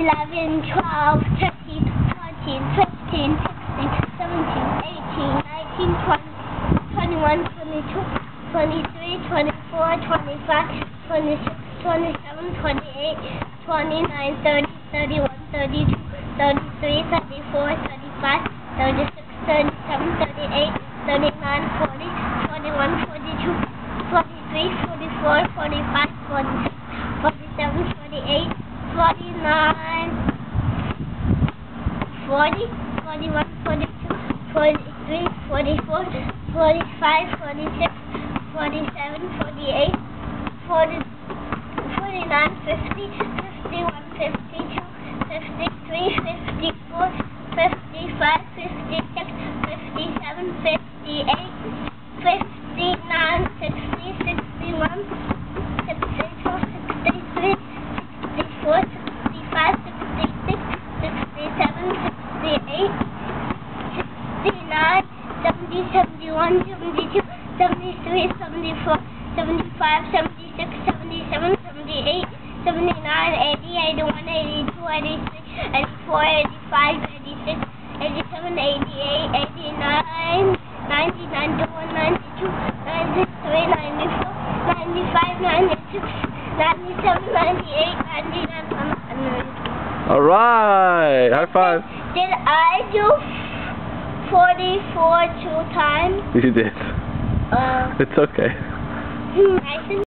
11, 12, 13, 14, 15, 16, 17, 18, 19, 20, 21, 22, 23, 24, 25, 26, 27, 28, 29, 30, 31, 32, 33, 34, 35, 36, 37, 38, 39, 40, 41, 42, 43, 44, 45, 46, 47, 48, 49, 40, 41, 42, 43, 44, 45, 46, 47, 48, 40, 49, 50, 51, 52, 53, 54, 55, 56, 57, 58, 59, 60, 61, 62, 63, 64, 65, 66, 67, 68, 69, 70, 71, 72, 73, 74, 75, 76, 77, 78, 79, 80, 81, 82, 83, 84, 85, 86, 87, 88, 89, 90, 91, 92, 93, 94, 95, 96, 97, 98, 99, 100. Alright! High five! Did I do 44 2 times? You did. It's okay. I think